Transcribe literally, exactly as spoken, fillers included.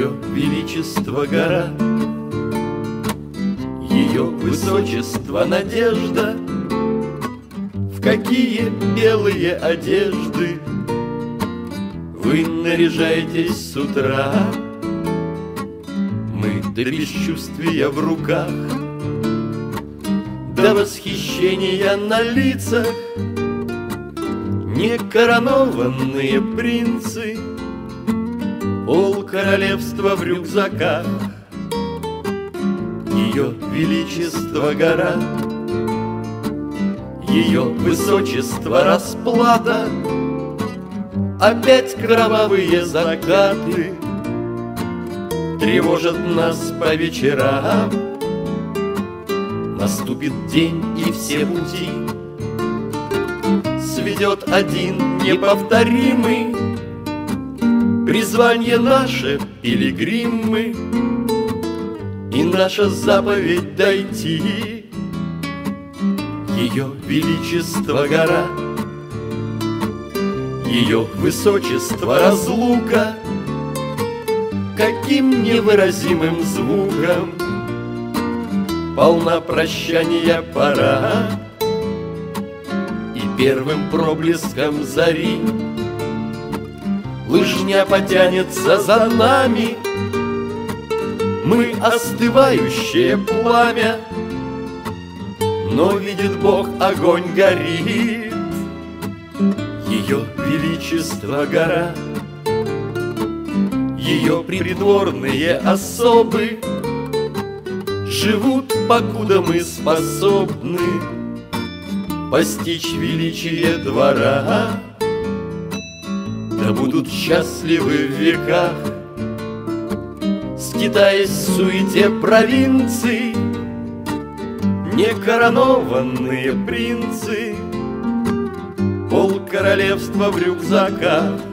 Ее величество гора, ее высочество надежда. В какие белые одежды вы наряжаетесь с утра? Мы до бесчувствия в руках, до восхищения на лицах, некоронованные принцы, пол королевства в рюкзаках. Ее величество гора, ее высочество расплата, опять кровавые закаты тревожат нас по вечерам. Наступит день, и все пути сведет один неповторимый. Призвание наше — пилигримы, и наша заповедь — дойти. Ее величество гора, ее высочество разлука, каким невыразимым звуком полна прощания пора. И первым проблеском зари лыжня потянется за нами. Мы остывающее пламя, но видит Бог, огонь горит. Ее величество гора, ее придворные особы живут, покуда мы способны постичь величие двора. Да будут счастливы в веках, скитаясь в суете провинций, некоронованные принцы, пол королевства в рюкзаках.